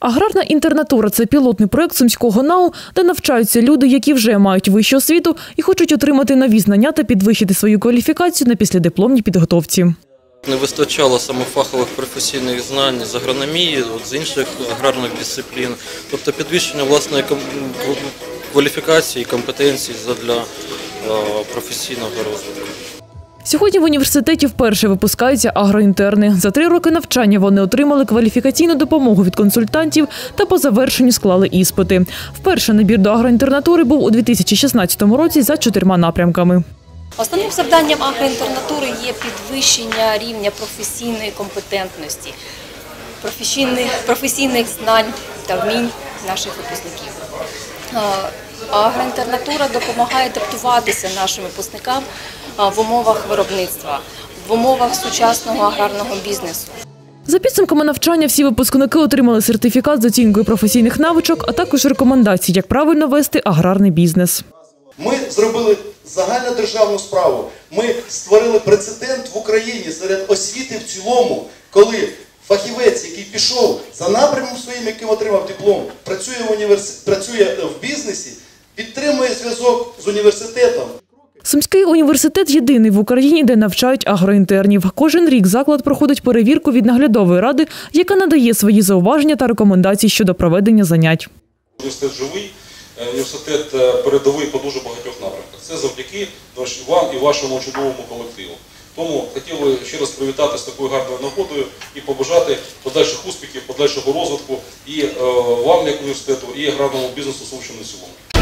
Аграрна інтернатура – це пілотний проєкт Сумського НАУ, де навчаються люди, які вже мають вищу освіту і хочуть отримати нові знання та підвищити свою кваліфікацію на післядипломній підготовці. Не вистачало саме фахових професійних знань з агрономії, з інших аграрних дисциплін, тобто підвищення власної кваліфікації і компетенцій для професійного розвитку. Сьогодні в університеті вперше випускаються агроінтерни. За 3 роки навчання вони отримали кваліфікаційну допомогу від консультантів та по завершенню склали іспити. Вперше набір до агроінтернатури був у 2016 році за 4 напрямками. Основним завданням агроінтернатури є підвищення рівня професійної компетентності, професійних знань та вмінь наших випускників. Агроінтернатура допомагає адаптуватися нашим випускникам в умовах виробництва, в умовах сучасного аграрного бізнесу. За підсумками навчання всі випускники отримали сертифікат з оцінкою професійних навичок, а також рекомендацій, як правильно вести аграрний бізнес. Ми зробили загальнодержавну справу. Ми створили прецедент в Україні серед освіти в цілому, коли фахівець, який пішов за напрямом своїм, яким отримав диплом, працює в бізнесі, підтримує зв'язок з університетом. Сумський університет – єдиний в Україні, де навчають агроінтернів. Кожен рік заклад проходить перевірку від наглядової ради, яка надає свої зауваження та рекомендації щодо проведення занять. Університет живий, університет передовий по дуже багатьох напрямках. Це завдяки вам і вашому чудовому колективу. Тому хотів би ще раз привітати з такою гарною нагодою і побажати подальших успіхів, подальшого розвитку і вам, як університету, і аграрному бізнесу Сумщини в цілому.